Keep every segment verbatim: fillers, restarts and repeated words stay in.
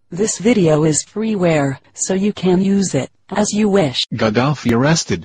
This video is freeware, so you can use it as you wish. Gaddafi arrested.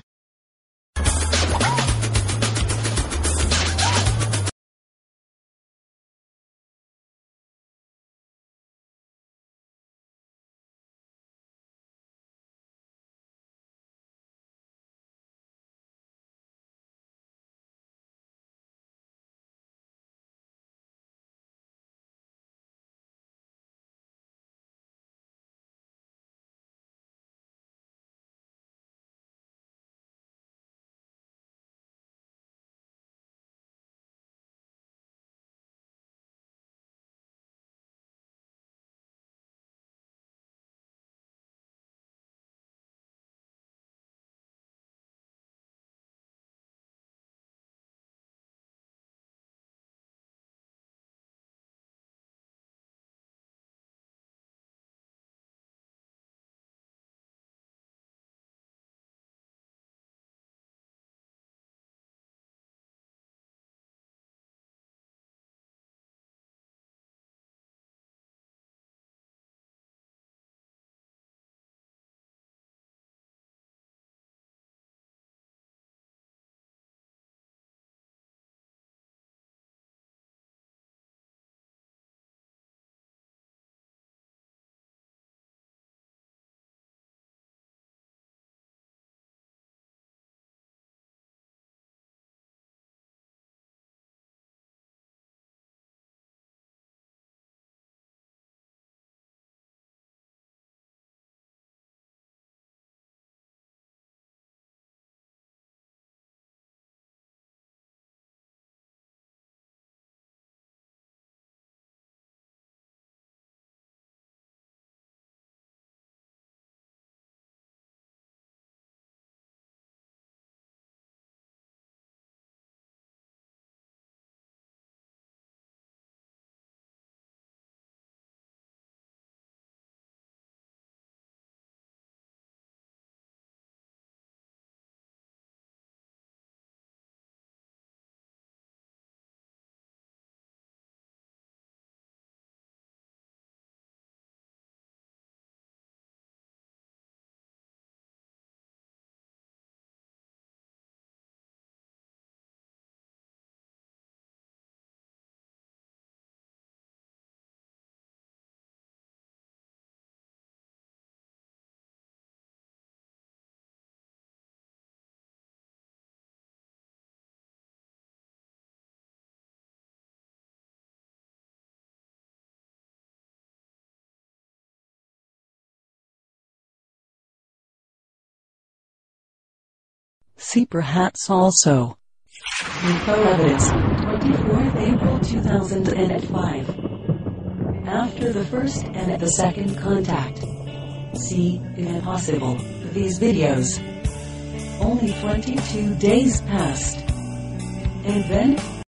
See perhaps also. Info evidence, twenty-fourth April two thousand five. After the first and the second contact. See, if possible, these videos. Only twenty-two days passed. And then,